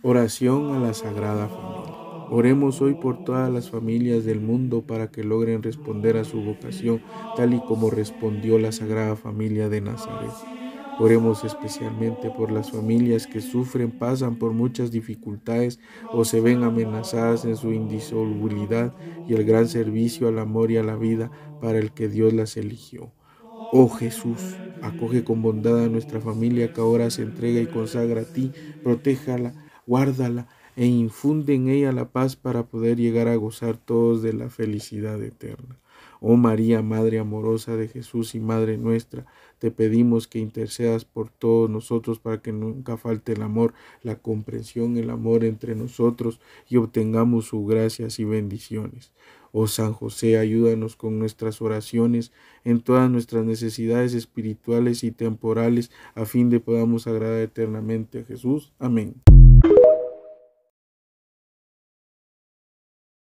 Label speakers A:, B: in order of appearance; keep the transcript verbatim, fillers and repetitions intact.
A: Oración a la Sagrada Familia. Oremos hoy por todas las familias del mundo para que logren responder a su vocación tal y como respondió la Sagrada Familia de Nazaret. Oremos especialmente por las familias que sufren, pasan por muchas dificultades o se ven amenazadas en su indisolubilidad y el gran servicio al amor y a la vida para el que Dios las eligió. Oh Jesús, acoge con bondad a nuestra familia que ahora se entrega y consagra a ti, protéjala, guárdala e infunde en ella la paz para poder llegar a gozar todos de la felicidad eterna. Oh María, Madre amorosa de Jesús y Madre nuestra, te pedimos que intercedas por todos nosotros para que nunca falte el amor, la comprensión, el amor entre nosotros y obtengamos sus gracias y bendiciones. Oh San José, ayúdanos con nuestras oraciones en todas nuestras necesidades espirituales y temporales, a fin de podamos agradar eternamente a Jesús. Amén.